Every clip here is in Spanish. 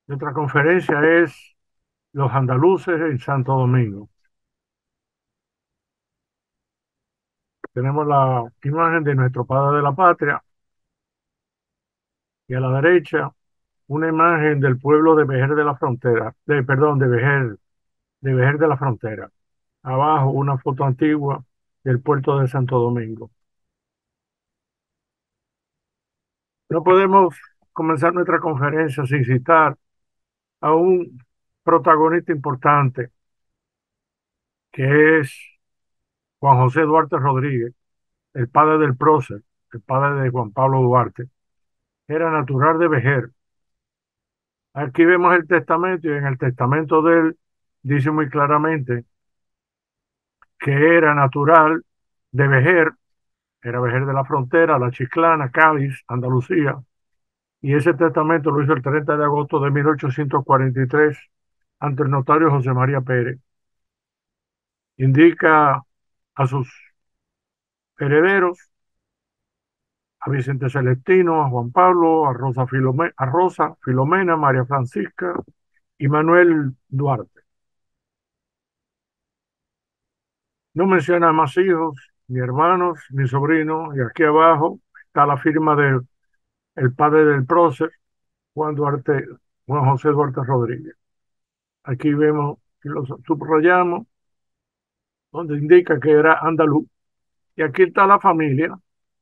Nuestra conferencia es Los andaluces en Santo Domingo. Tenemos la imagen de nuestro padre de la patria y a la derecha una imagen del pueblo de Vejer de la Frontera, perdón, de Vejer de la Frontera. Abajo una foto antigua del puerto de Santo Domingo. No podemos comenzar nuestra conferencia sin citar a un protagonista importante que es Juan José Duarte Rodríguez, el padre del prócer, el padre de Juan Pablo Duarte. Era natural de Vejer. Aquí vemos el testamento y en el testamento de él dice muy claramente que era natural de Vejer, era Vejer de la Frontera, La Chiclana, Cádiz, Andalucía, y ese testamento lo hizo el 30 de agosto de 1843 ante el notario José María Pérez. Indica a sus herederos, a Vicente Celestino, a Juan Pablo, a Rosa Filomena, María Francisca y Manuel Duarte. No menciona más hijos, ni hermanos, ni sobrinos, y aquí abajo está la firma del el padre del prócer, Juan Duarte, Juan José Duarte Rodríguez. Aquí vemos y lo subrayamos, donde indica que era andaluz. Y aquí está la familia,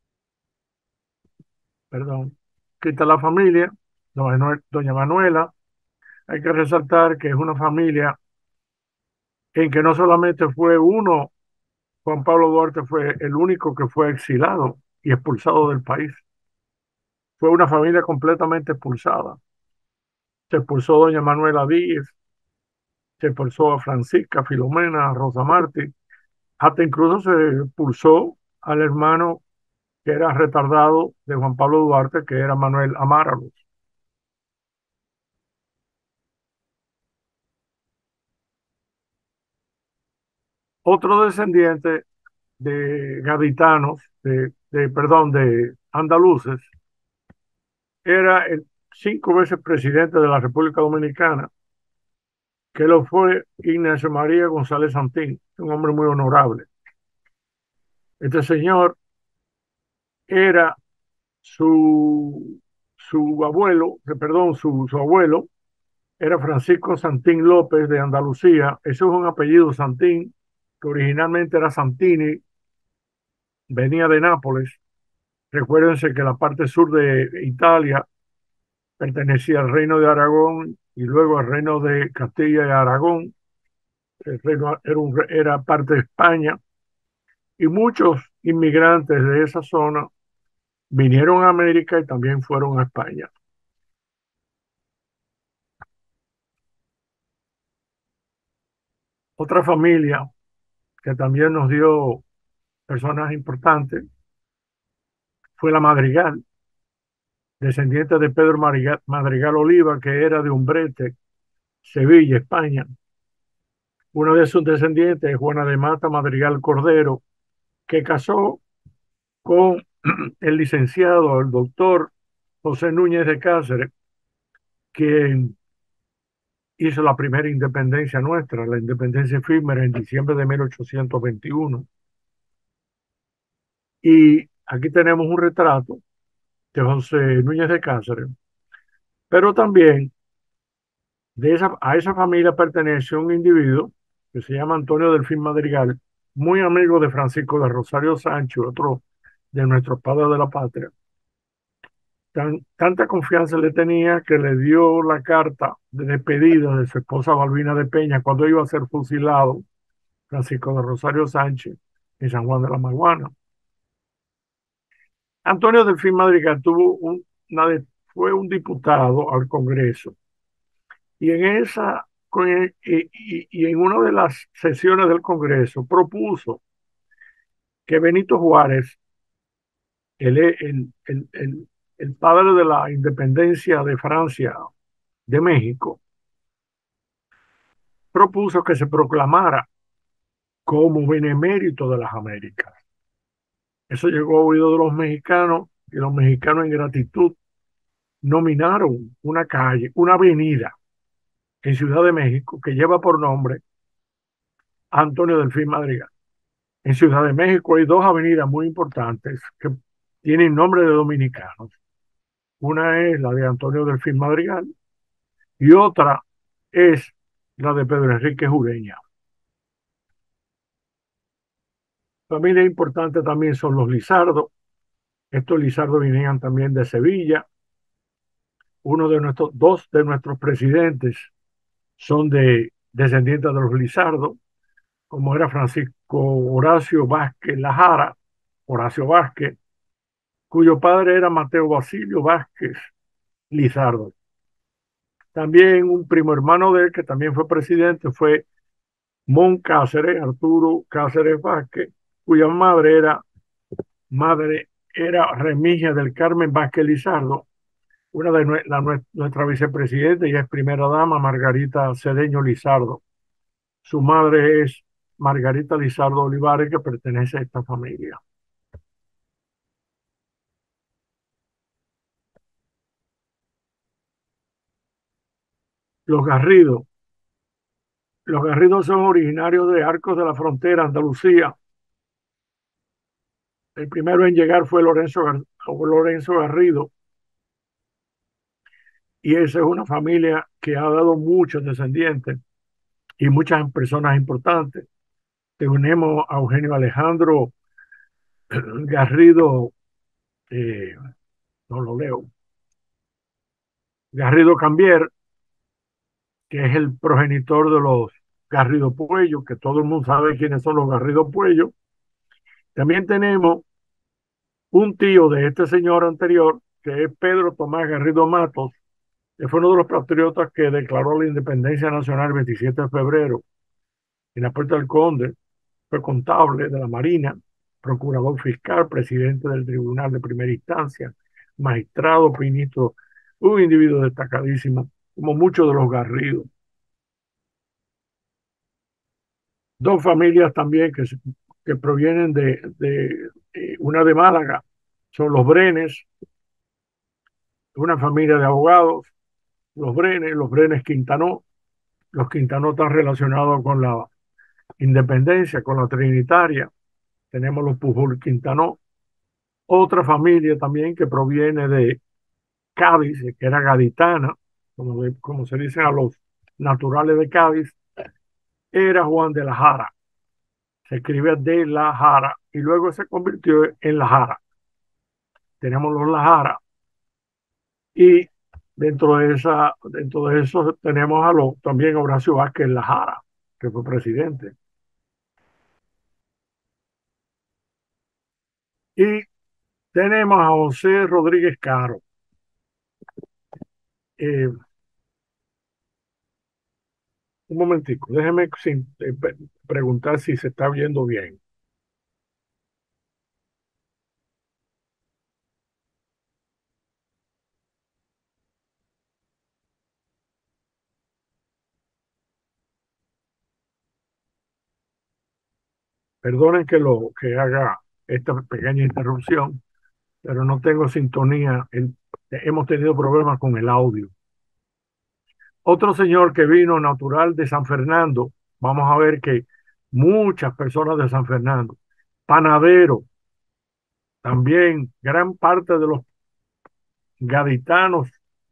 perdón, aquí está la familia, doña Manuela. Hay que resaltar que es una familia en que no solamente fue uno, Juan Pablo Duarte fue el único que fue exilado y expulsado del país. Fue una familia completamente expulsada. Se expulsó doña Manuela Díez, se expulsó a Francisca, Filomena, a Rosa Martí, hasta incluso se expulsó al hermano que era retardado de Juan Pablo Duarte, que era Manuel Amáralos. Otro descendiente de gaditanos, perdón, de andaluces, era el 5 veces presidente de la República Dominicana, que lo fue Ignacio María González Santín, un hombre muy honorable. Este señor era su abuelo, perdón, su abuelo era Francisco Santín López de Andalucía. Eso es un apellido Santín, que originalmente era Santini, venía de Nápoles. Recuérdense que la parte sur de Italia pertenecía al reino de Aragón y luego al reino de Castilla y Aragón. El reino era parte de España y muchos inmigrantes de esa zona vinieron a América y también fueron a España. Otra familia que también nos dio personas importantes fue la Madrigal, descendiente de Pedro Madrigal Oliva, que era de Umbrete, Sevilla, España. Uno de sus descendientes es Juana de Mata Madrigal Cordero, que casó con el licenciado, el doctor José Núñez de Cáceres, quien hizo la primera independencia nuestra, la independencia efímera en diciembre de 1821. Y aquí tenemos un retrato de José Núñez de Cáceres, pero también a esa familia pertenece un individuo que se llama Antonio Delfín Madrigal, muy amigo de Francisco de Rosario Sánchez, otro de nuestros padres de la patria. Tanta confianza le tenía que le dio la carta de despedida de su esposa Balbina de Peña cuando iba a ser fusilado Francisco de Rosario Sánchez en San Juan de la Maguana. Antonio Delfín Madrigal fue un diputado al Congreso y y en una de las sesiones del Congreso propuso que Benito Juárez, el padre de la independencia de Francia, de México, propuso que se proclamara como benemérito de las Américas. Eso llegó a oído de los mexicanos y los mexicanos en gratitud nominaron una calle, una avenida en Ciudad de México que lleva por nombre Antonio Delfín Madrigal. En Ciudad de México hay dos avenidas muy importantes que tienen nombre de dominicanos. Una es la de Antonio Delfín Madrigal y otra es la de Pedro Enrique Jureña. Familia importante también son los Lizardo. Estos Lizardo venían también de Sevilla. Dos de nuestros presidentes son descendientes de los Lizardo, como era Francisco Horacio Vázquez Lajara, Horacio Vázquez, cuyo padre era Mateo Basilio Vázquez Lizardo. También un primo hermano de él, que también fue presidente, fue Mon Cáceres, Arturo Cáceres Vázquez, cuya madre era Remigia del Carmen Vázquez Lizardo, una de nuestra vicepresidenta y es primera dama, Margarita Cedeño Lizardo. Su madre es Margarita Lizardo Olivares, que pertenece a esta familia. Los Garrido. Los Garridos son originarios de Arcos de la Frontera, Andalucía. El primero en llegar fue Lorenzo Garrido, y esa es una familia que ha dado muchos descendientes y muchas personas importantes. Tenemos a Eugenio Alejandro Garrido, eh, no lo leo, Garrido Cambier, que es el progenitor de los Garrido Puello, que todo el mundo sabe quiénes son los Garrido Puello. También tenemos un tío de este señor anterior, que es Pedro Tomás Garrido Matos, que fue uno de los patriotas que declaró la independencia nacional el 27 de febrero en la Puerta del Conde. Fue contable de la Marina, procurador fiscal, presidente del Tribunal de Primera Instancia, magistrado, ministro, un individuo destacadísimo, como muchos de los Garridos. Dos familias también que provienen de una de Málaga, son los Brenes, una familia de abogados, los Brenes Quintanó. Los Quintanó están relacionados con la independencia, con la Trinitaria. Tenemos los Pujol Quintanó. Otra familia también que proviene de Cádiz, que era gaditana, como se dice a los naturales de Cádiz, era Juan de la Jara. Se escribe de la Jara y luego se convirtió en la Jara. Tenemos los La Jara y dentro de eso tenemos también a Horacio Vázquez La Jara, que fue presidente. Y tenemos a José Rodríguez Caro. Eh, un momentico, déjeme preguntar si se está viendo bien. Perdonen que haga esta pequeña interrupción, pero no tengo sintonía. Hemos tenido problemas con el audio. Otro señor que vino natural de San Fernando, vamos a ver que muchas personas de San Fernando, panadero, también gran parte de los gaditanos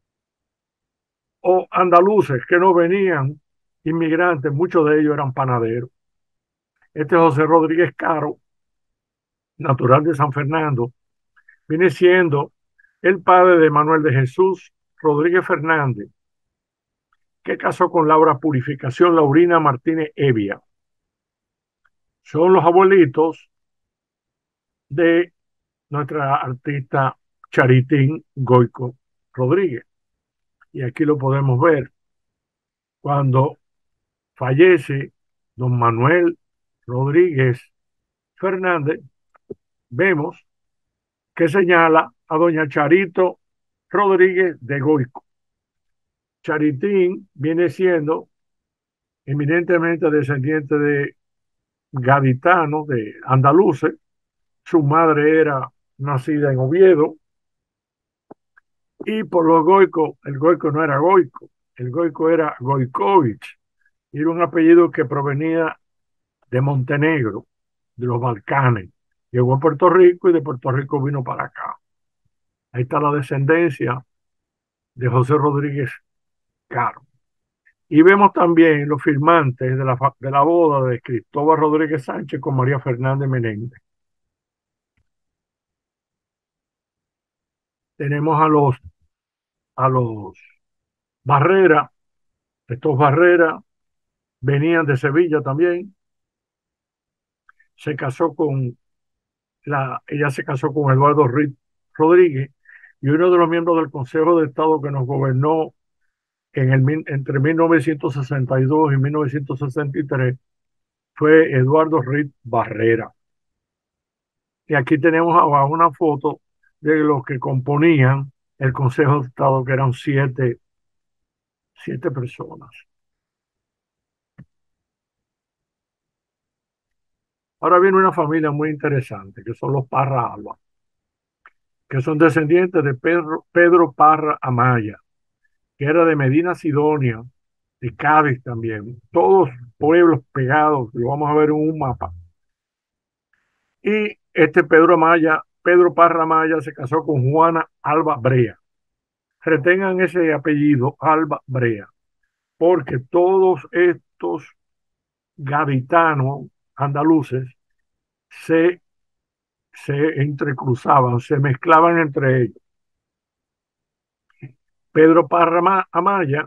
o andaluces que no venían, inmigrantes, muchos de ellos eran panaderos. Este José Rodríguez Caro, natural de San Fernando, viene siendo el padre de Manuel de Jesús Rodríguez Fernández, que casó con Laura Purificación Laurina Martínez Evia. Son los abuelitos de nuestra artista Charitín Goico Rodríguez. Y aquí lo podemos ver. Cuando fallece don Manuel Rodríguez Fernández, vemos que señala a doña Charito Rodríguez de Goico. Charitín viene siendo eminentemente descendiente de gaditanos, de andaluces. Su madre era nacida en Oviedo Y por los Goico, el Goico no era Goico, el Goico era Goikovich, y era un apellido que provenía de Montenegro, de los Balcanes. Llegó a Puerto Rico y de Puerto Rico vino para acá. Ahí está la descendencia de José Rodríguez Caro. Y vemos también los firmantes de la boda de Cristóbal Rodríguez Sánchez con María Fernández Menéndez. Tenemos a los Barrera. Estos Barrera venían de Sevilla también. Se casó con ella se casó con Eduardo Ruiz Rodríguez, y uno de los miembros del Consejo de Estado que nos gobernó entre 1962 y 1963 fue Eduardo Ruiz Barrera. Y aquí tenemos abajo una foto de los que componían el Consejo de Estado, que eran siete personas. Ahora viene una familia muy interesante, que son los Parra Alba, que son descendientes de Pedro Parra Amaya, que era de Medina Sidonia, de Cádiz también, todos pueblos pegados, lo vamos a ver en un mapa. Y este Pedro Parra Amaya se casó con Juana Alba Brea. Retengan ese apellido, Alba Brea, porque todos estos gaditanos andaluces se, se entrecruzaban, se mezclaban entre ellos. Pedro Parra Amaya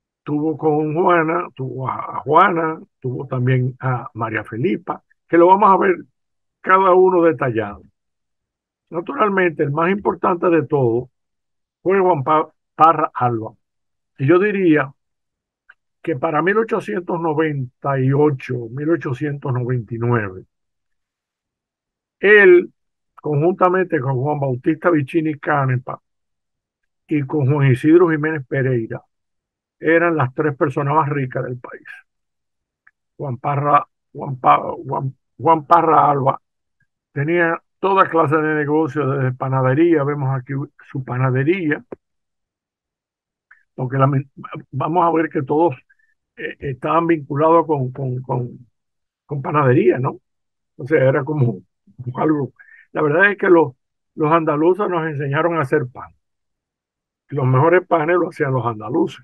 tuvo a Juana, tuvo también a María Felipa, que lo vamos a ver cada uno detallado. Naturalmente, el más importante de todo fue Parra Alba. Y yo diría que para 1898, 1899, él, conjuntamente con Juan Bautista Vicini Canepa y con Juan Isidro Jiménez Pereira, eran las tres personas más ricas del país. Juan Parra, Juan Parra Alba tenía toda clase de negocios, desde panadería, vemos aquí su panadería, porque vamos a ver que todos estaban vinculados con panadería, ¿no? O sea, era como algo. La verdad es que los andaluces nos enseñaron a hacer pan. Los mejores panes los hacían los andaluces.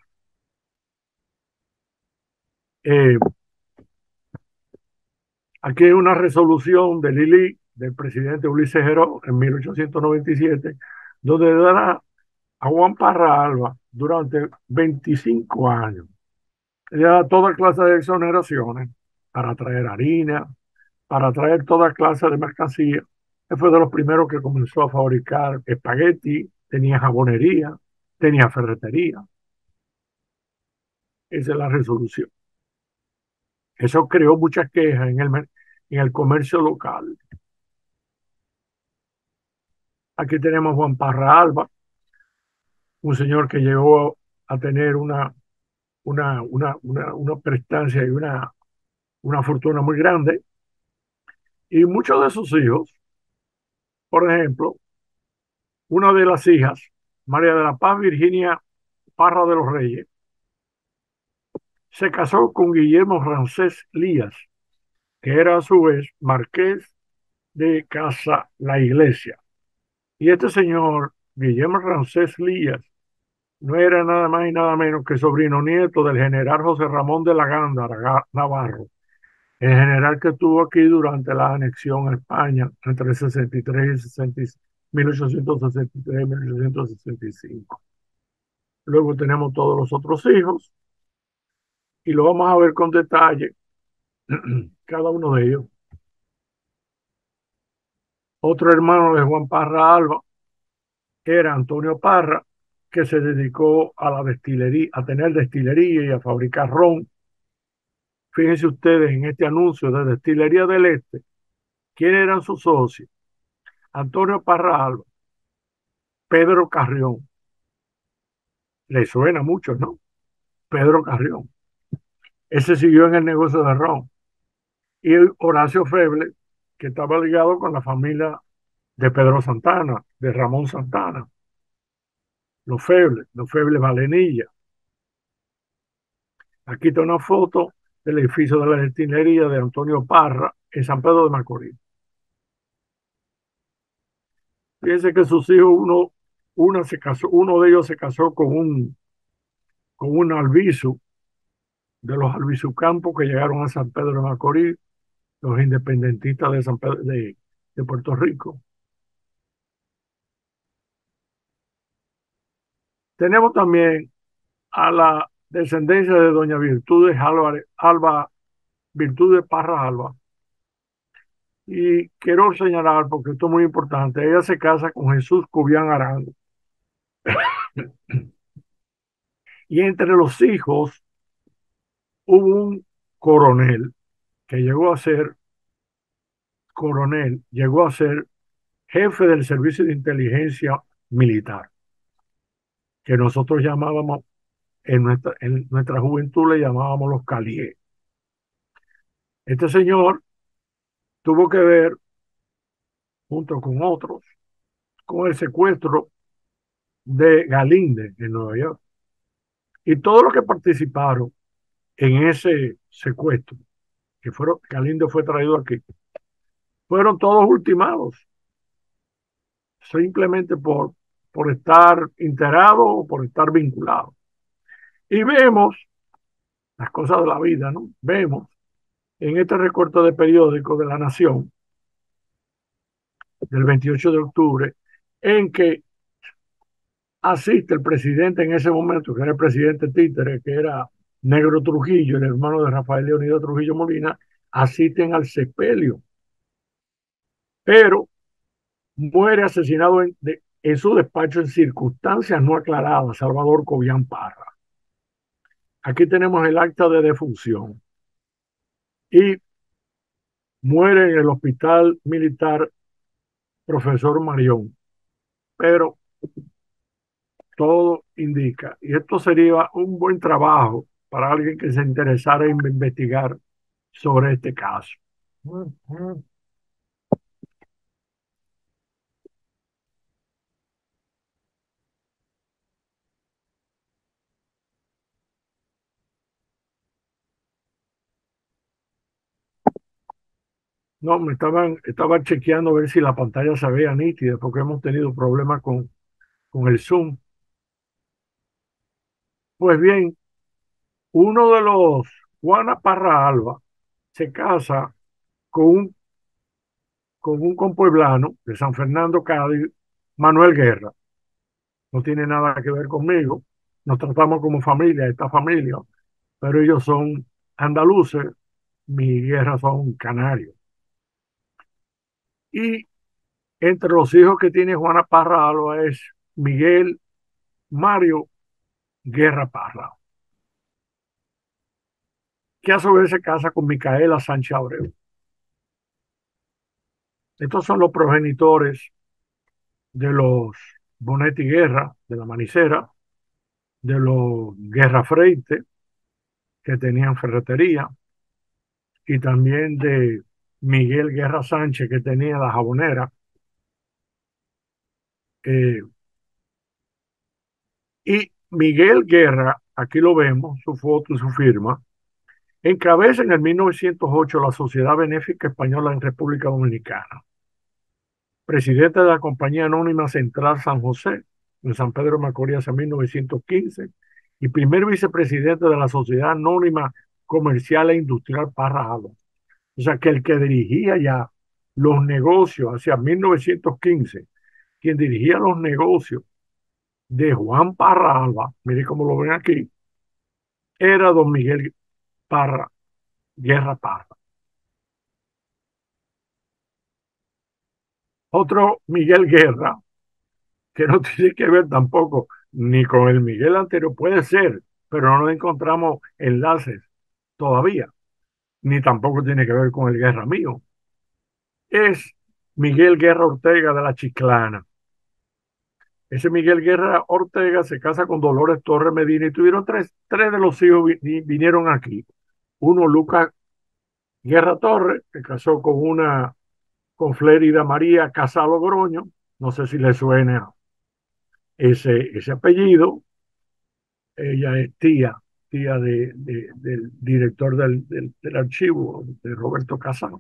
Eh, Aquí hay una resolución de Lili, del presidente Ulises Geró, en 1897, donde dará a Juan Parra Alba durante 25 años. Le da toda clase de exoneraciones para traer harina, para traer toda clase de mercancía. Él fue de los primeros que comenzó a fabricar espagueti, tenía jabonería, tenía ferretería. Esa es la resolución. Eso creó muchas quejas en el comercio local. Aquí tenemos Juan Parra Alba, un señor que llegó a tener una prestancia y una fortuna muy grande. Y muchos de sus hijos, por ejemplo, una de las hijas, María de la Paz Virginia Parra de los Reyes, se casó con Guillermo Ramsés Lías, que era a su vez marqués de Casa La Iglesia. Y este señor, Guillermo Ramsés Lías, no era nada más y nada menos que sobrino nieto del general José Ramón de la Gándara Navarro, el general que estuvo aquí durante la anexión a España entre el 63 y 1863 y 1865. Luego tenemos todos los otros hijos y lo vamos a ver con detalle, cada uno de ellos. Otro hermano de Juan Parra Alba era Antonio Parra, que se dedicó a la destilería, a tener destilería y a fabricar ron. Fíjense ustedes en este anuncio de Destilería del Este, ¿quiénes eran sus socios? Antonio Parra Alba, Pedro Carrión, le suena mucho, ¿no? Pedro Carrión, ese siguió en el negocio de ron. Y Horacio Feble, que estaba ligado con la familia de Pedro Santana, de Ramón Santana. Los Febles Valenilla. Aquí está una foto del edificio de la destilería de Antonio Parra en San Pedro de Macorís. Fíjense que sus hijos, uno de ellos se casó con un albizu de los albizucampos que llegaron a San Pedro de Macorís, los independentistas de de Puerto Rico. Tenemos también a la descendencia de doña Virtudes Alba, Virtudes Parra Alba. Y quiero señalar, porque esto es muy importante, ella se casa con Jesús Cubián Arango. Y entre los hijos hubo un coronel que llegó a ser jefe del servicio de inteligencia militar, que nosotros llamábamos, en nuestra juventud le llamábamos los Calié. Este señor tuvo que ver, junto con otros, con el secuestro de Galíndez en Nueva York. Y todos los que participaron en ese secuestro, Galíndez fue traído aquí, fueron todos ultimados, simplemente por estar integrados o por estar vinculados. Y vemos las cosas de la vida, ¿no? Vemos en este recorte de periódico de La Nación del 28 de octubre, en que asiste el presidente en ese momento, que era el presidente títere, que era Negro Trujillo, el hermano de Rafael Leonido Trujillo Molina, asisten al sepelio, pero muere asesinado en su despacho en circunstancias no aclaradas, Salvador Cobián Parra. Aquí tenemos el acta de defunción y muere en el hospital militar profesor Marión, pero todo indica, y esto sería un buen trabajo para alguien que se interesara en investigar sobre este caso. No, estaba chequeando a ver si la pantalla se veía nítida, porque hemos tenido problemas con el Zoom. Pues bien, uno de los, Juana Parra Alba, se casa con con un compueblano de San Fernando, Cádiz, Manuel Guerra. No tiene nada que ver conmigo. Nos tratamos como familia, esta familia, pero ellos son andaluces, mi Guerra son canarios. Y entre los hijos que tiene Juana Parra Alba es Miguel Mario Guerra Parra, que a su vez se casa con Micaela Sánchez Abreu. Estos son los progenitores de los Bonetti Guerra, de la Manicera, de los Guerra Freite, que tenían ferretería, y también de Miguel Guerra Sánchez, que tenía la jabonera. Eh, y Miguel Guerra, aquí lo vemos, su foto y su firma, encabeza en el 1908 la Sociedad Benéfica Española en República Dominicana, presidente de la Compañía Anónima Central San José, en San Pedro de Macorís en 1915, y primer vicepresidente de la Sociedad Anónima Comercial e Industrial Parra Alba. O sea que el que dirigía ya los negocios hacia 1915, quien dirigía los negocios de Juan Parra Alba, mire cómo lo ven aquí, era don Miguel Parra, Guerra Parra. Otro Miguel Guerra, que no tiene que ver tampoco ni con el Miguel anterior, puede ser, pero no encontramos enlaces todavía, ni tampoco tiene que ver con el Guerra mío. Es Miguel Guerra Ortega de la Chiclana. Ese Miguel Guerra Ortega se casa con Dolores Torres Medina y tuvieron tres de los hijos vinieron aquí. Uno, Lucas Guerra Torres, que casó con Flérida María Casado Groño, no sé si le suena ese apellido. Ella es tía del director del archivo, de Roberto Casano,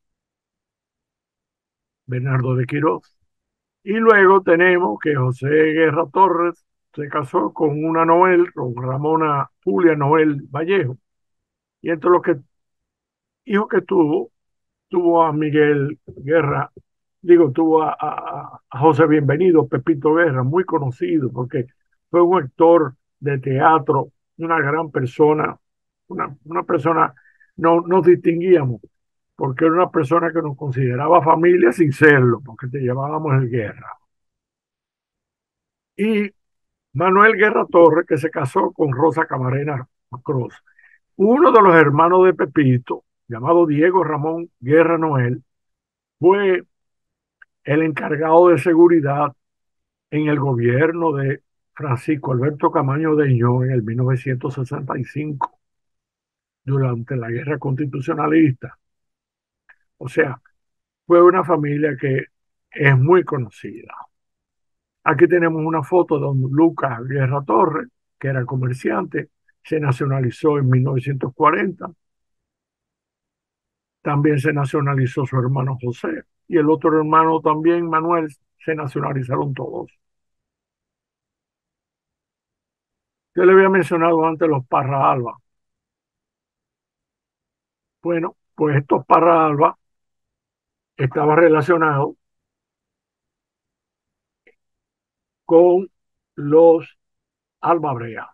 Bernardo de Quirós. Y luego tenemos que José Guerra Torres se casó con una Noel, con Ramona Julia Noel Vallejo. Y entre los hijos que tuvo a Miguel Guerra, digo, tuvo a José Bienvenido, Pepito Guerra, muy conocido, porque fue un actor de teatro, una gran persona, una persona, no nos distinguíamos, porque era una persona que nos consideraba familia sin serlo, porque te llevábamos el Guerra. Y Manuel Guerra Torres, que se casó con Rosa Camarena Cruz. Uno de los hermanos de Pepito, llamado Diego Ramón Guerra Noel, fue el encargado de seguridad en el gobierno de Francisco Alberto Camaño Deñó en el 1965, durante la guerra constitucionalista. O sea, fue una familia que es muy conocida. Aquí tenemos una foto de don Lucas Guerra Torres, que era comerciante, se nacionalizó en 1940. También se nacionalizó su hermano José y el otro hermano también, Manuel, se nacionalizaron todos. Yo le había mencionado antes los Parra Alba. Bueno, pues estos Parra Alba estaban relacionados con los Alba Brea.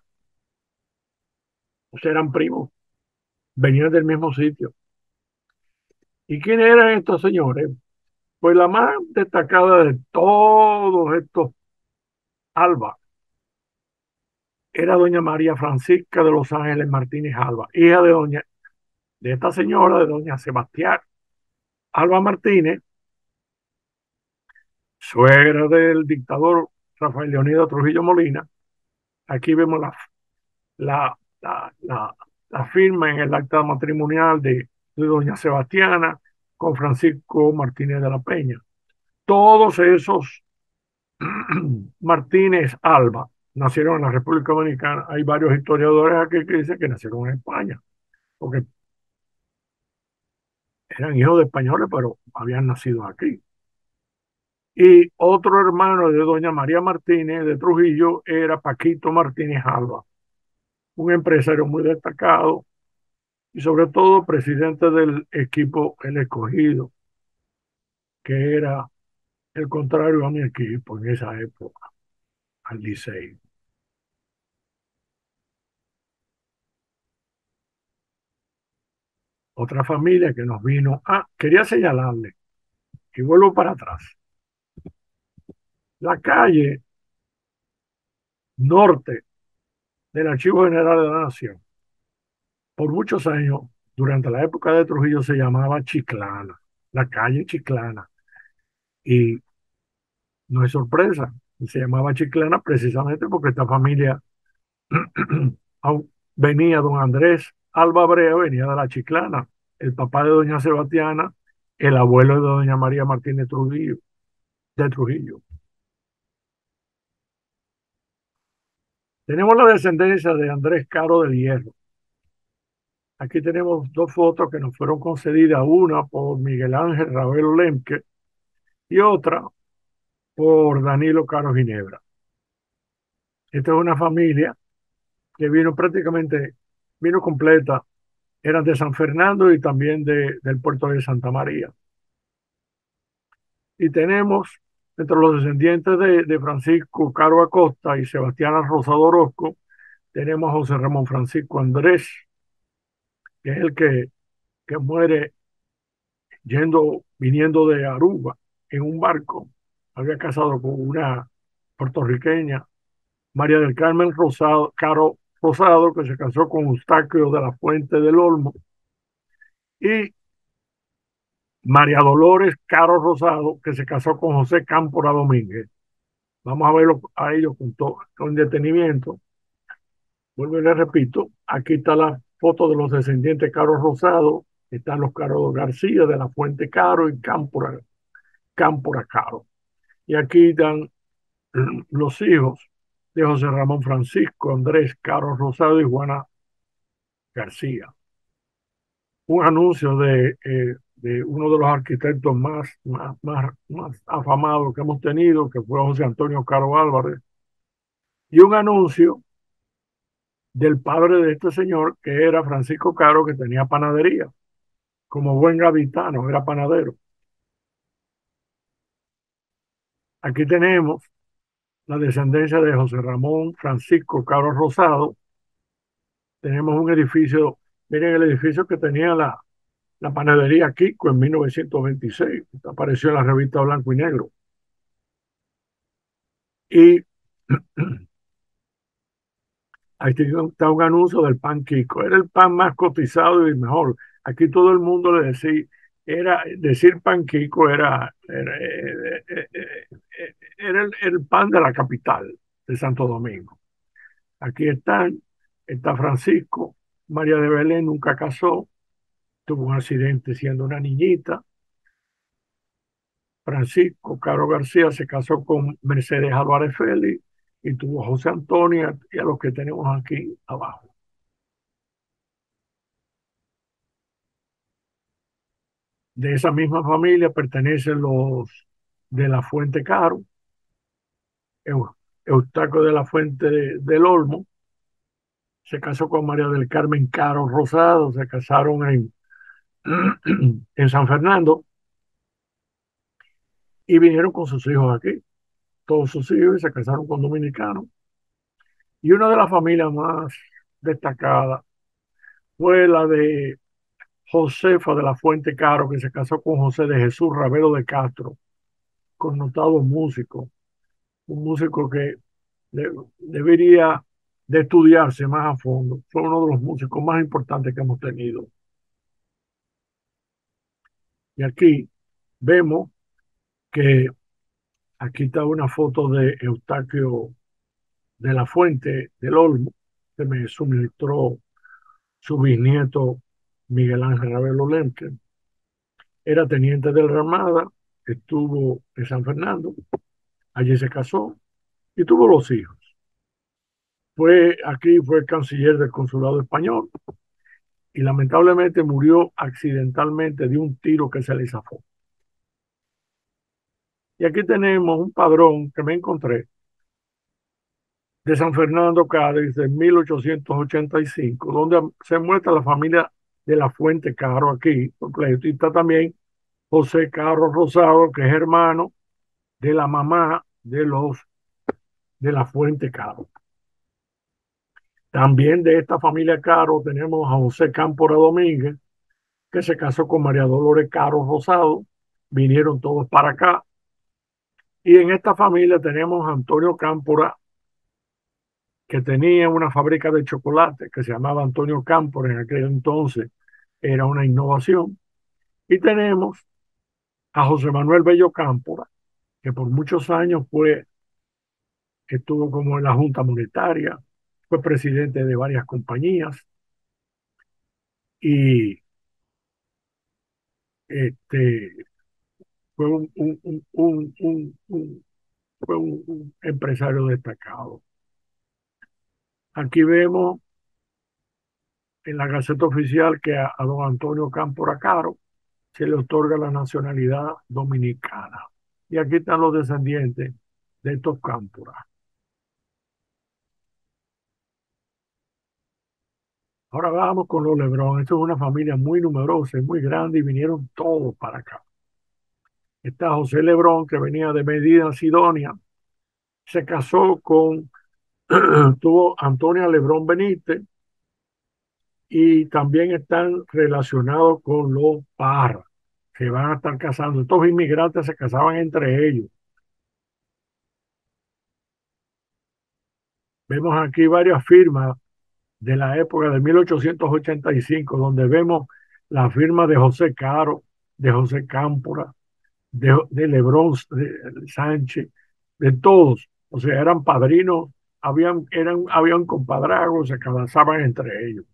O sea, eran primos, venían del mismo sitio. ¿Y quiénes eran estos señores? Pues la más destacada de todos estos Alba era doña María Francisca de los Ángeles Martínez Alba, hija de esta señora, de doña Sebastián Alba Martínez, suegra del dictador Rafael Leonidas Trujillo Molina. Aquí vemos la, la, la, la firma en el acta matrimonial de doña Sebastiana con Francisco Martínez de la Peña. Todos esos Martínez Alba nacieron en la República Dominicana. Hay varios historiadores aquí que dicen que nacieron en España, porque eran hijos de españoles, pero habían nacido aquí. Y otro hermano de doña María Martínez de Trujillo era Paquito Martínez Alba, un empresario muy destacado y sobre todo presidente del equipo El Escogido, que era el contrario a mi equipo en esa época, al Licey. Otra familia que nos vino. Quería señalarle, y vuelvo para atrás. La calle norte del Archivo General de la Nación, por muchos años, durante la época de Trujillo, se llamaba Chiclana, la calle Chiclana. Y no es sorpresa, se llamaba Chiclana precisamente porque esta familia venía don Andrés Alba Brea, venía de la Chiclana, el papá de doña Sebastiana, el abuelo de doña María Martínez Trujillo, de Trujillo. Tenemos la descendencia de Andrés Caro del Hierro. Aquí tenemos dos fotos que nos fueron concedidas, una por Miguel Ángel Ravelo Lemke y otra por Danilo Caro Ginebra. Esta es una familia que vino completa, eran de San Fernando y también del puerto de Santa María. Y tenemos entre los descendientes de Francisco Caro Acosta y Sebastián Rosado Orozco, tenemos a José Ramón Francisco Andrés, que es el que muere viniendo de Aruba en un barco. Había casado con una puertorriqueña, María del Carmen Rosado, Caro Rosado, que se casó con Eustaquio de la Fuente del Olmo, y María Dolores Caro Rosado, que se casó con José Cámpora Domínguez. Vamos a verlo a ellos con detenimiento. Vuelvo y le repito, aquí está la foto de los descendientes Caro Rosado, están los Caro García de la Fuente Caro y Cámpora Caro. Y aquí están los hijos de José Ramón Francisco, Andrés Caro Rosado y Juana García. Un anuncio de uno de los arquitectos más afamados que hemos tenido, que fue José Antonio Caro Álvarez, y un anuncio del padre de este señor, que era Francisco Caro, que tenía panadería. Como buen gaditano, era panadero. Aquí tenemos la descendencia de José Ramón Francisco Caro Rosado. Tenemos un edificio, miren el edificio que tenía la panadería Kiko en 1926, apareció en la revista Blanco y Negro. Y ahí está un anuncio del pan Kiko. Era el pan más cotizado y mejor. Aquí todo el mundo le decía, decir pan Kiko era el pan de la capital de Santo Domingo. Aquí está Francisco, María de Belén nunca casó, tuvo un accidente siendo una niñita. Francisco Caro García se casó con Mercedes Álvarez Félix y tuvo a José Antonio y a los que tenemos aquí abajo. De esa misma familia pertenecen los de la Fuente Caro, Eustaquio de la Fuente del Olmo, se casó con María del Carmen Caro Rosado, se casaron en San Fernando y vinieron con sus hijos aquí, todos sus hijos, y se casaron con dominicanos. Y una de las familias más destacadas fue la de Josefa de la Fuente Caro, que se casó con José de Jesús Ravelo de Castro, connotado músico, un músico que debería de estudiarse más a fondo. Fue uno de los músicos más importantes que hemos tenido. Y aquí vemos que aquí está una foto de Eustaquio de la Fuente del Olmo, que me suministró su bisnieto Miguel Ángel Ravelo Lemke. Era teniente de la Armada, estuvo en San Fernando, allí se casó y tuvo los hijos. Fue canciller del consulado español y lamentablemente murió accidentalmente de un tiro que se le zafó. Y aquí tenemos un padrón que me encontré de San Fernando Cádiz de 1885, donde se muestra la familia de la Fuente Caro aquí completo. Y está también José Caro Rosado, que es hermano de la mamá de la Fuente Caro. También de esta familia Caro tenemos a José Cámpora Domínguez, que se casó con María Dolores Caro Rosado. Vinieron todos para acá. Y en esta familia tenemos a Antonio Cámpora, que tenía una fábrica de chocolate que se llamaba Antonio Cámpora en aquel entonces. Era una innovación. Y tenemos a José Manuel Bello Cámpora, que por muchos años estuvo como en la Junta Monetaria, fue presidente de varias compañías y este, fue un empresario destacado. Aquí vemos en la Gaceta Oficial que a don Antonio Cámpora Caro se le otorga la nacionalidad dominicana. Y aquí están los descendientes de estos Cámpora. Ahora vamos con los Lebrón. Esto es una familia muy numerosa y muy grande y vinieron todos para acá. Está José Lebrón, que venía de Medina Sidonia, se casó tuvo Antonia Lebrón Benítez y también están relacionados con los Parra, que van a estar casando. Estos inmigrantes se casaban entre ellos. Vemos aquí varias firmas de la época de 1885, donde vemos la firma de José Caro, de José Cámpora, de Lebrón de Sánchez, de todos. O sea, eran padrinos, habían compadrazgos, se casaban entre ellos.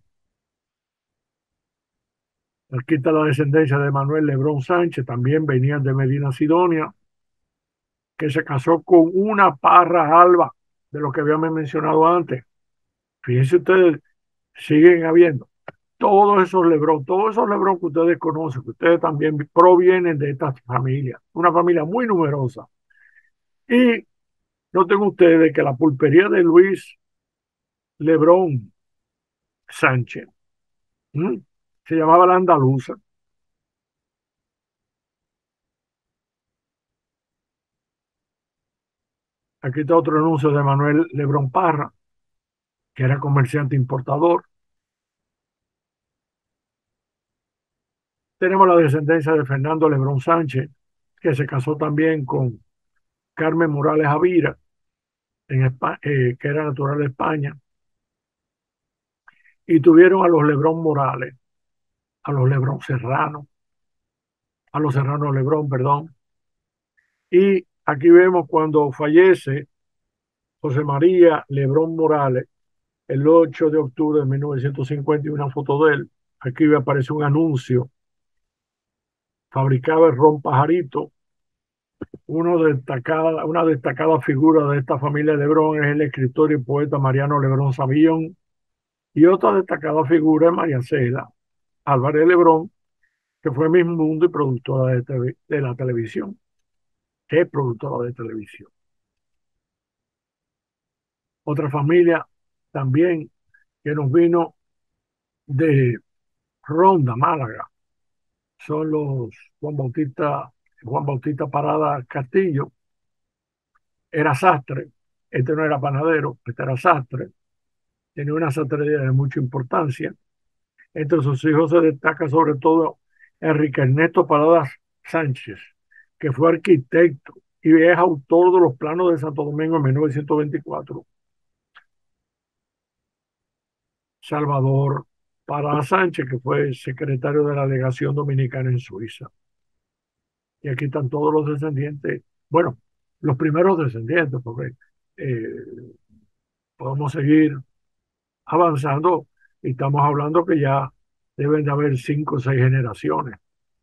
Aquí está la descendencia de Manuel Lebrón Sánchez, también venían de Medina Sidonia. que se casó con una Parra Alba, de lo que habíamos mencionado antes. Fíjense ustedes, siguen habiendo todos esos Lebron que ustedes conocen, que ustedes también provienen de esta familia, una familia muy numerosa. Y noten ustedes que la pulpería de Luis Lebrón Sánchez, ¿m? Se llamaba La Andaluza. Aquí está otro anuncio de Manuel Lebrón Parra, que era comerciante importador. Tenemos la descendencia de Fernando Lebrón Sánchez, que se casó también con Carmen Morales Avira, que era natural de España, y tuvieron a los Lebrón Morales, a los Lebrón Serrano, a los Serrano Lebrón, perdón. Y aquí vemos cuando fallece José María Lebrón Morales, el 8 de octubre de 1950, y una foto de él. Aquí aparece un anuncio, fabricaba el ron Pajarito. Una destacada figura de esta familia Lebrón es el escritor y poeta Mariano Lebrón Sabillón, y otra destacada figura es María Cela Álvarez Lebrón, que fue Miss Mundo y productora de la televisión, es productora de televisión. Otra familia también que nos vino de Ronda, Málaga, son los Juan Bautista Parada Castillo. Era sastre, este no era panadero, este era sastre, tenía una sastrería de mucha importancia. Entre sus hijos se destaca sobre todo Enrique Ernesto Paradas Sánchez, que fue arquitecto y es autor de los planos de Santo Domingo en 1924. Salvador Paradas Sánchez, que fue secretario de la legación dominicana en Suiza. Y aquí están todos los descendientes, bueno, los primeros descendientes, porque eh, podemos seguir avanzando y estamos hablando que ya deben de haber 5 o 6 generaciones.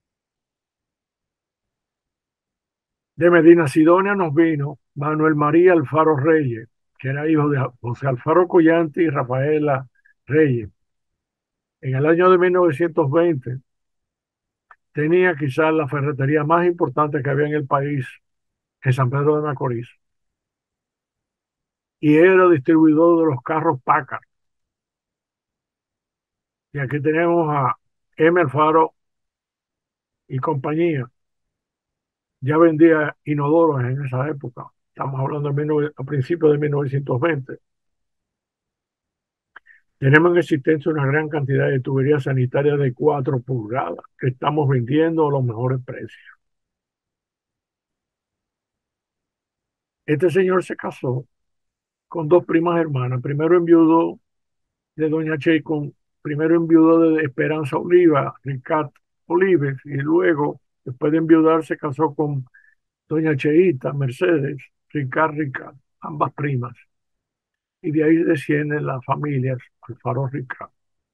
De Medina Sidonia nos vino Manuel María Alfaro Reyes, que era hijo de José Alfaro Collante y Rafaela Reyes. En el año de 1920 tenía quizás la ferretería más importante que había en el país, en San Pedro de Macorís, y era distribuidor de los carros Packard. Y aquí tenemos a M. Alfaro y compañía. Ya vendía inodoros en esa época. Estamos hablando a principios de 1920. Tenemos en existencia una gran cantidad de tuberías sanitarias de 4 pulgadas que estamos vendiendo a los mejores precios. Este señor se casó con 2 primas hermanas. Primero enviudó de Doña primero enviudó de Esperanza Oliva, Ricat Olives, y luego, después de enviudar, se casó con Doña Cheita Mercedes Ricat, ambas primas. Y de ahí descienden las familias Alfaro Ricat.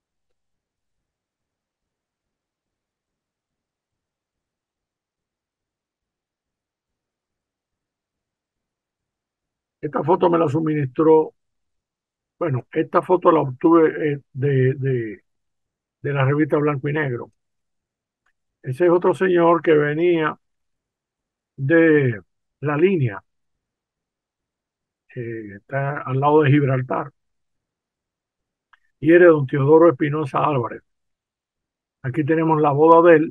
Esta foto me la suministró, bueno, esta foto la obtuve de la revista Blanco y Negro. Ese es otro señor que venía de la línea, que está al lado de Gibraltar, y era don Teodoro Espinosa Álvarez. Aquí tenemos la boda de él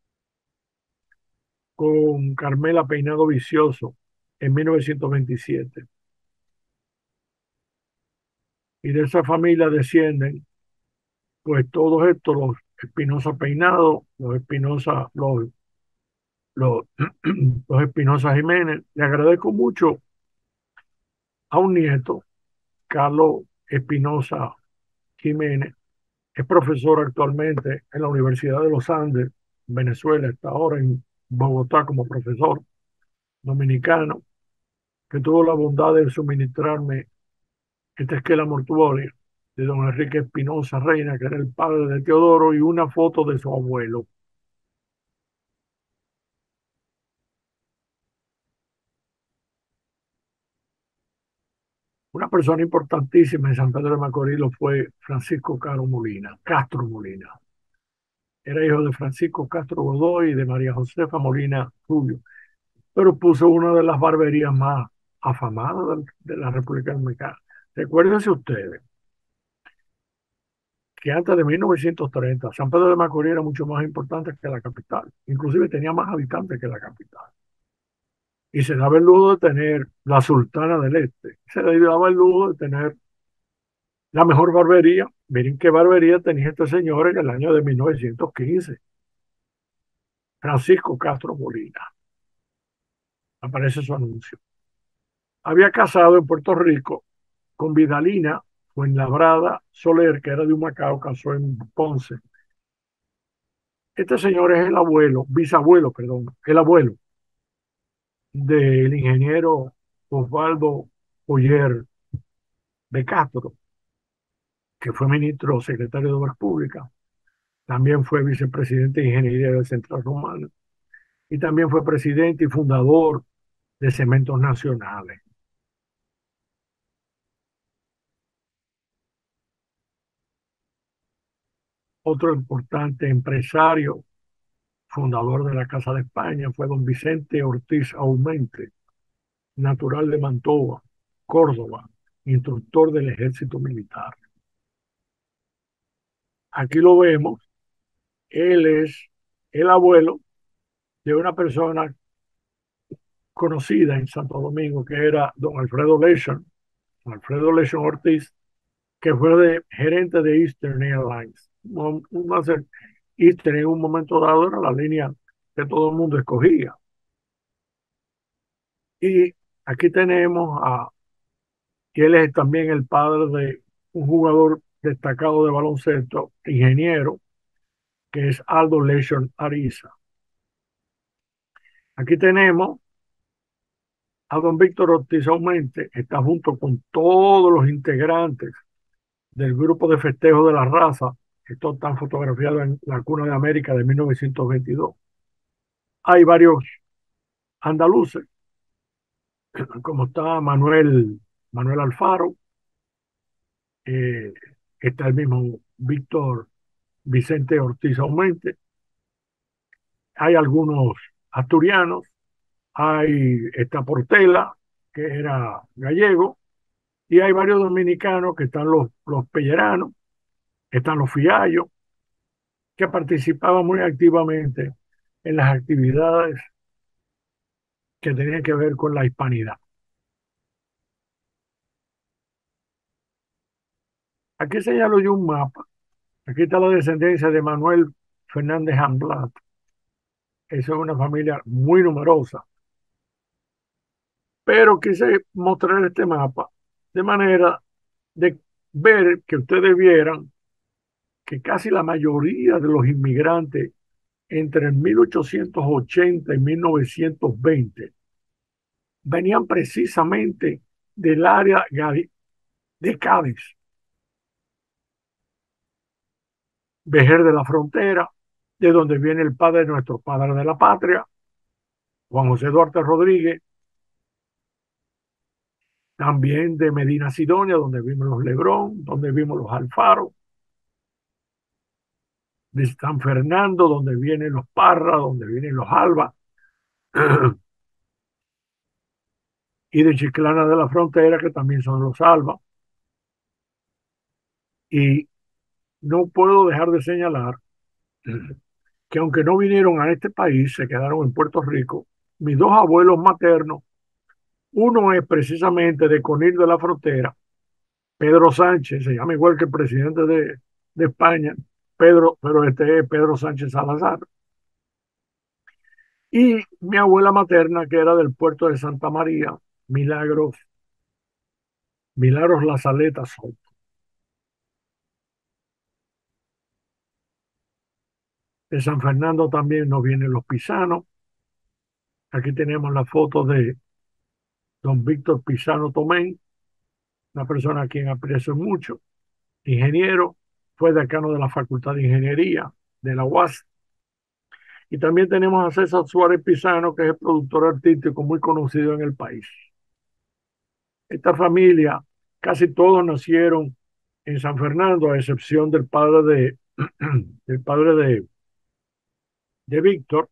con Carmela Peinado Vicioso en 1927. Y de esa familia descienden, pues todos estos, los Espinosa Peinado, los, los Espinosa Jiménez. Le agradezco mucho a un nieto, Carlos Espinosa Jiménez. Es profesor actualmente en la Universidad de los Andes, Venezuela, está ahora en Bogotá como profesor dominicano, que tuvo la bondad de suministrarme esta esquela mortuoria de don Enrique Espinosa Reina, que era el padre de Teodoro, y una foto de su abuelo. Una persona importantísima en San Pedro de Macorís lo fue Francisco Caro Molina, Castro Molina. Era hijo de Francisco Castro Godoy y de María Josefa Molina Rubio, pero puso una de las barberías más afamadas de la República Dominicana. Recuérdense ustedes que antes de 1930 San Pedro de Macorís era mucho más importante que la capital, inclusive tenía más habitantes que la capital. Y se daba el lujo de tener la Sultana del Este, se le daba el lujo de tener la mejor barbería. Miren qué barbería tenía este señor en el año de 1915, Francisco Castro Molina. Aparece su anuncio. Había casado en Puerto Rico con Vidalina Fuenlabrada Soler, que era de Humacao, casó en Ponce. Este señor es el abuelo, bisabuelo, perdón, el abuelo del ingeniero Osvaldo Oyer de Castro, que fue ministro secretario de Obras Públicas, también fue vicepresidente de Ingeniería del Central Romano y también fue presidente y fundador de Cementos Nacionales. Otro importante empresario, fundador de la Casa de España, fue don Vicente Ortiz Aumente, natural de Mantova, Córdoba, instructor del ejército militar. Aquí lo vemos, él es el abuelo de una persona conocida en Santo Domingo, que era don Alfredo Lechon Ortiz, que fue gerente de Eastern Airlines. Eastern en un momento dado era la línea que todo el mundo escogía. Y aquí tenemos que él es también el padre de un jugador destacado de baloncesto, ingeniero, que es Aldo Lechon Ariza. Aquí tenemos a don Víctor Ortiz Aumente, está junto con todos los integrantes del grupo de festejo de la raza, que están fotografiados en la Cuna de América de 1922. Hay varios andaluces, como está Manuel Alfaro, eh, está el mismo Víctor Vicente Ortiz Aumente, hay algunos asturianos, está Portela, que era gallego, y hay varios dominicanos que están los pelleranos, están los fiallos, que participaban muy activamente en las actividades que tenían que ver con la hispanidad. Aquí señalo yo un mapa. Aquí está la descendencia de Manuel Fernández Amblat. Esa es una familia muy numerosa. Pero quise mostrar este mapa de manera de ver que ustedes vieran que casi la mayoría de los inmigrantes entre el 1880 y 1920 venían precisamente del área de Cádiz, Vejer de la Frontera, de donde viene el padre de nuestro padre de la patria, Juan José Duarte Rodríguez, también de Medina Sidonia, donde vimos los Legrón, donde vimos los Alfaro, de San Fernando, donde vienen los Parra, donde vienen los Alba, y de Chiclana de la Frontera, que también son los Alba. Y no puedo dejar de señalar que aunque no vinieron a este país, se quedaron en Puerto Rico, mis dos abuelos maternos, uno es precisamente de Conil de la Frontera, Pedro Sánchez, se llama igual que el presidente de España, Pedro, pero este es Pedro Sánchez Salazar. Y mi abuela materna, que era del puerto de Santa María, Milagros La Saleta Soto. De San Fernando también nos vienen los Pisanos. Aquí tenemos la foto de don Víctor Pisano Tomén, una persona a quien aprecio mucho, ingeniero, fue decano de la Facultad de Ingeniería de la UAS. Y también tenemos a César Suárez Pisano, que es el productor artístico muy conocido en el país. Esta familia Casi todos nacieron en San Fernando, a excepción del padre del padre de Víctor,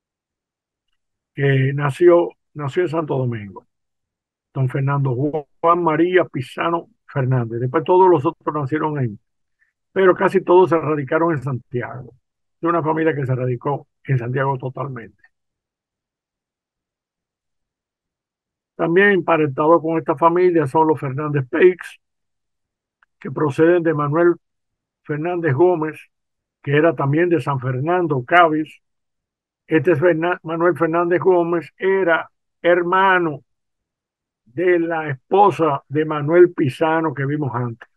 que nació en Santo Domingo. Don Fernando Juan María Pisano Fernández. Después todos los otros nacieron ahí, pero casi todos se radicaron en Santiago. De una familia que se radicó en Santiago totalmente. También emparentados con esta familia son los Fernández Peix, que proceden de Manuel Fernández Gómez, que era también de San Fernando, Cádiz. Manuel Fernández Gómez era hermano de la esposa de Manuel Pisano que vimos antes.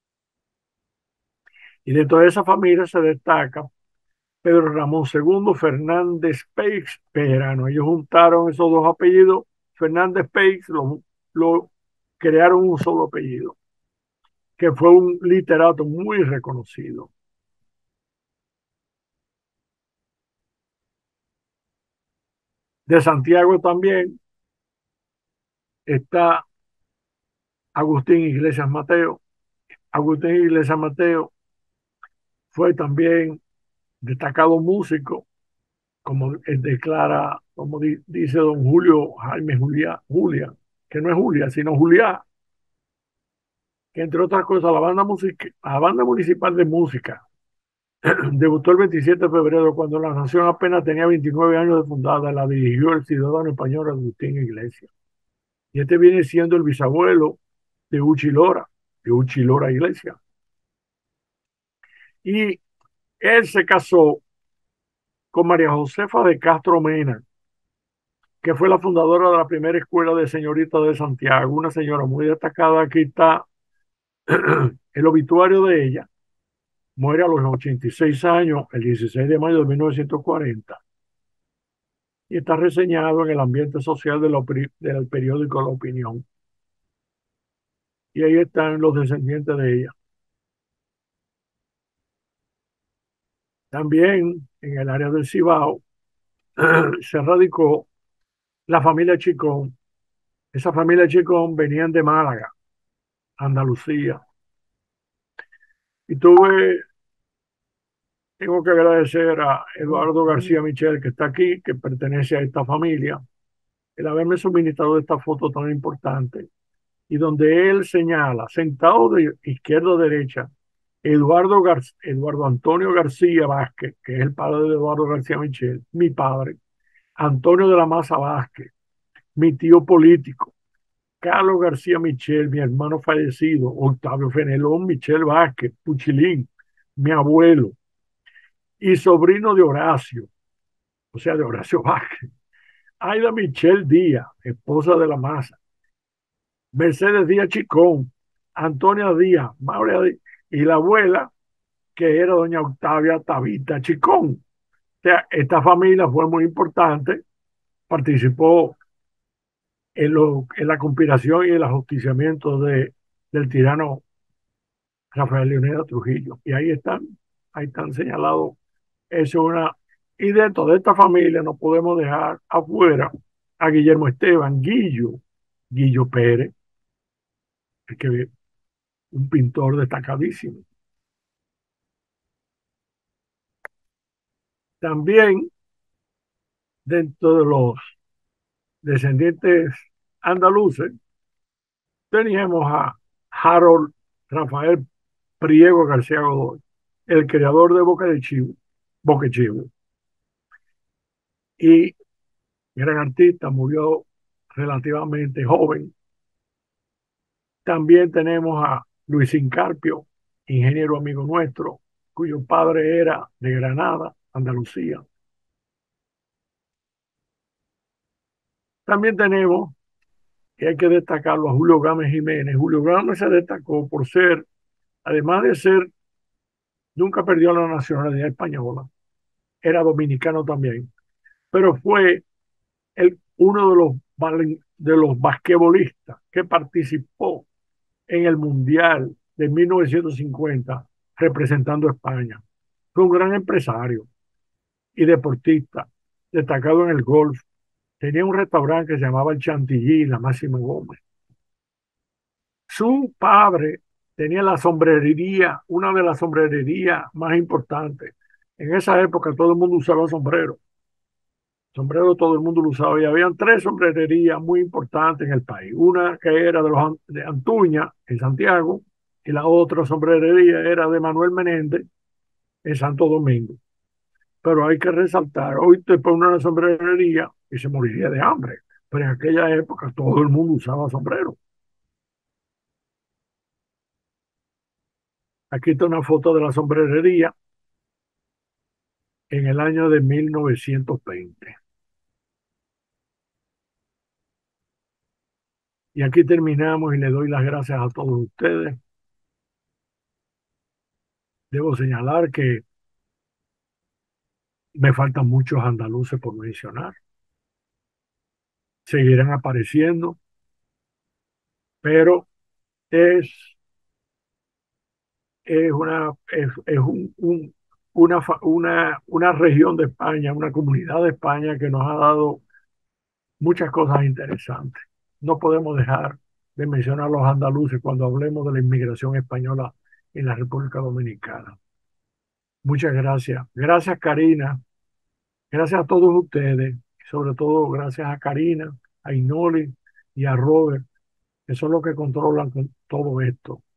Y dentro de esa familia se destaca Pedro Ramón II Fernández Peix Pejerano. Ellos juntaron esos dos apellidos, Fernández Peix, lo crearon un solo apellido, que fue un literato muy reconocido. De Santiago también está Agustín Iglesias Mateo. Agustín Iglesias Mateo fue también destacado músico, como declara, como dice don Julio Jaime Julia, que no es Julia, sino Juliá, que entre otras cosas la banda municipal de música debutó el 27 de febrero cuando la nación apenas tenía 29 años de fundada. La dirigió el ciudadano español Agustín Iglesias. Y este viene siendo el bisabuelo de Uchi Lora Iglesias. Y él se casó con María Josefa de Castro Mena, que fue la fundadora de la primera escuela de señoritas de Santiago, una señora muy destacada. Aquí está el obituario de ella. Muere a los 86 años, el 16 de mayo de 1940, y está reseñado en el ambiente social del periódico La Opinión. Y ahí están los descendientes de ella. También en el área del Cibao se radicó la familia Chicón. Esa familia Chicón venían de Málaga, Andalucía. Y tengo que agradecer a Eduardo García Michel, que está aquí, que pertenece a esta familia, el haberme suministrado esta foto tan importante, y donde él señala, sentado de izquierda a derecha, Eduardo Antonio García Vázquez, que es el padre de Eduardo García Michel, mi padre, Antonio de la Maza Vázquez, mi tío político, Carlos García Michel, mi hermano fallecido, Octavio Fenelón Michel Vázquez, Puchilín, mi abuelo, y sobrino de Horacio, o sea, de Horacio Vázquez, Aida Michel Díaz, esposa de la Maza, Mercedes Díaz Chicón, Antonia Díaz, María Díaz, y la abuela, que era doña Octavia Tabita Chicón. O sea, esta familia fue muy importante, participó en la conspiración y el ajusticiamiento del tirano Rafael Leonidas Trujillo. Y ahí están señalados. Eso es una. Y dentro de esta familia no podemos dejar afuera a Guillermo Esteban, Guillo Pérez, que un pintor destacadísimo. También dentro de los descendientes andaluces teníamos a Harold Rafael Priego García Godoy, el creador de Boca de Chivo, y gran artista, murió relativamente joven. También tenemos a Luis Incarpio, ingeniero amigo nuestro, cuyo padre era de Granada, Andalucía. También tenemos, que hay que destacarlo, a Julio Gámez Jiménez. Julio Gámez se destacó por ser, además de ser, nunca perdió la nacionalidad española, era dominicano también, pero fue uno de los basquetbolistas que participó en el Mundial de 1950 representando a España. Fue un gran empresario y deportista, destacado en el golf. Tenía un restaurante que se llamaba el Chantilly, la Máximo Gómez. Su padre tenía la sombrerería, una de las sombrererías más importantes. En esa época todo el mundo usaba sombrero. Sombrero todo el mundo lo usaba y habían tres sombrererías muy importantes en el país. Una que era de Antuña, en Santiago, y la otra sombrerería era de Manuel Menéndez, en Santo Domingo. Pero hay que resaltar, hoy te pone una sombrerería y se moriría de hambre. Pero en aquella época todo el mundo usaba sombrero. Aquí está una foto de la sombrerería en el año de 1920. Y aquí terminamos y le doy las gracias a todos ustedes. Debo señalar que me faltan muchos andaluces por mencionar. Seguirán apareciendo, pero es, una región de España, una comunidad de España que nos ha dado muchas cosas interesantes. No podemos dejar de mencionar a los andaluces cuando hablemos de la inmigración española en la República Dominicana. Muchas gracias. Gracias, Karina. Gracias a todos ustedes. Y sobre todo, gracias a Karina, a Inoli y a Robert, que son los que controlan con todo esto.